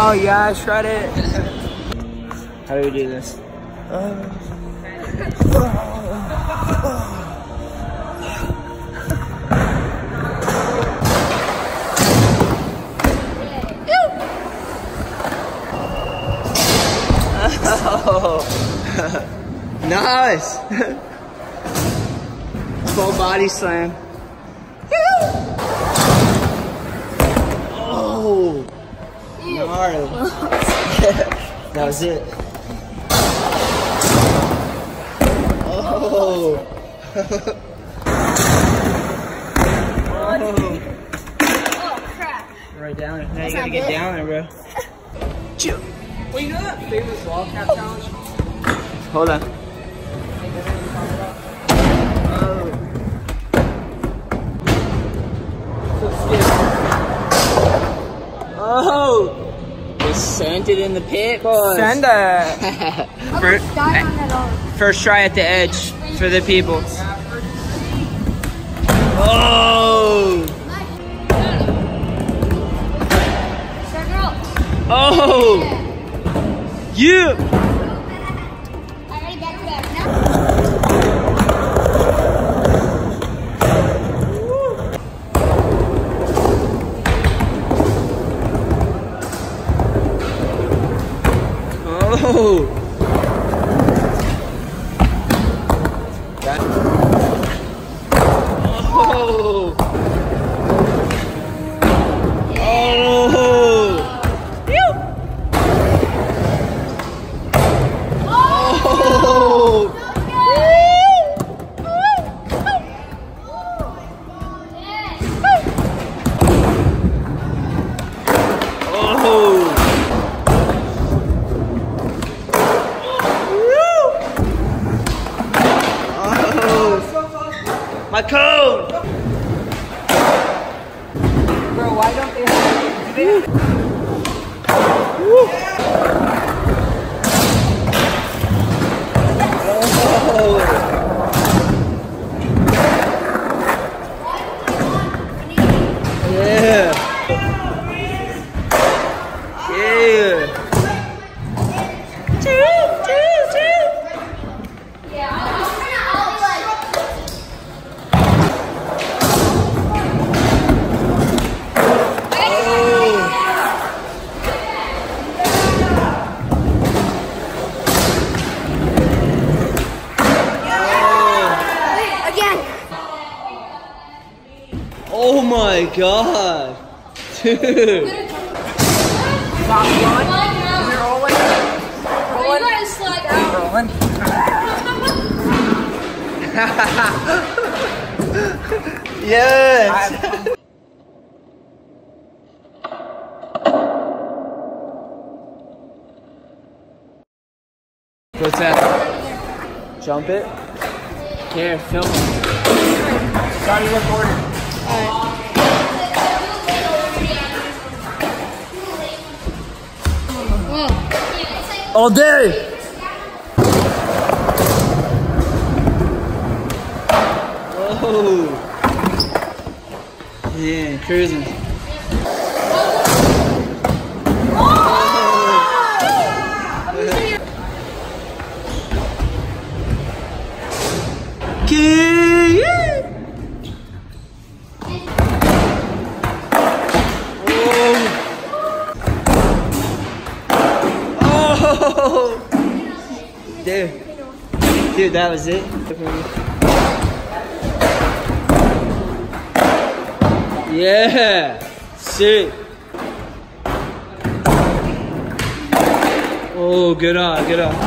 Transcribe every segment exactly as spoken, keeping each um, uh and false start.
Oh yeah, shred it. How do we do this? Uh, oh. Nice. Full body slam. Oh. Gnarly. That was it. Oh. Oh. Oh crap. Right down there. Now you gotta get down there, bro. Chill. Well, you know that famous wall cap challenge? Hold on. Oh! They sent it in the pit, boys. Send it. first, first try at the edge for the people. Oh! Oh! You! Oh! That. Oh! Oh! Phew. Oh! My code! Bro, why don't they have to do that? Yeah! Yeah! Two, two, two! Oh my god! Dude! Stop rolling. You're rolling. Rolling. You guys slide out. Rolling. Yes! What's that? Jump it? Here, film it. Started recording. All day! Oh! Yeah, cruising. Okay. Oh, dude, dude, that was it. Yeah, sick. Oh, good on, good on.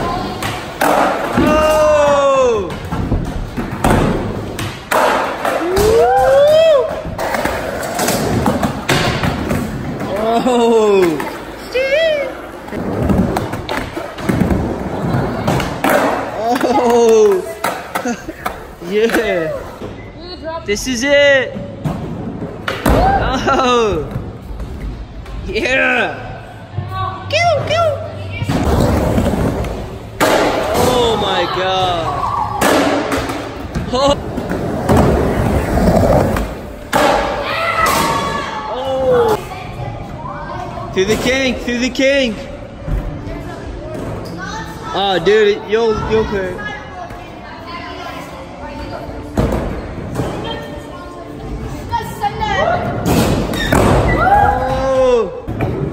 Oh, woo! Oh. Oh, yeah. This is it. Oh, yeah. Oh my god. Oh. Oh. Through the kink, through the kink. Oh, dude, you'll you'll clear. Oh.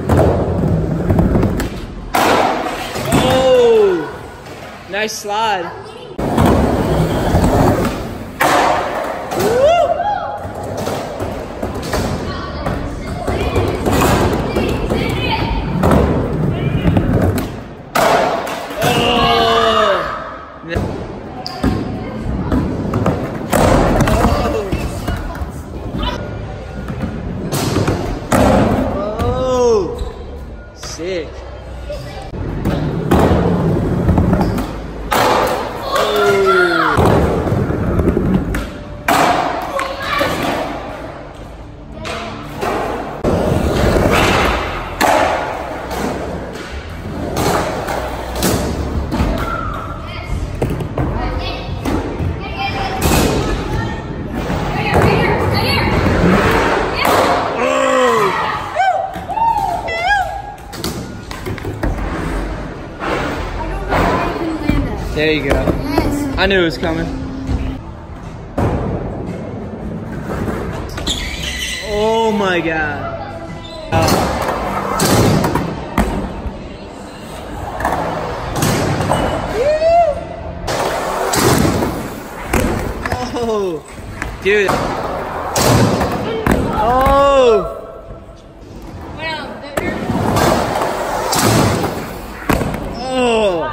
Oh. Nice slide. Sick. There you go. Yes. I knew it was coming. Oh my god. Oh, dude. Oh. Oh.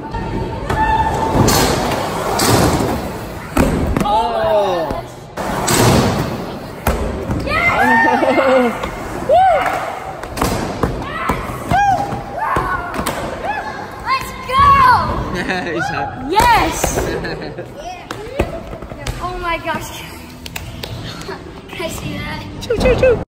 Yes! Oh my gosh. Can I see that? Choo choo choo.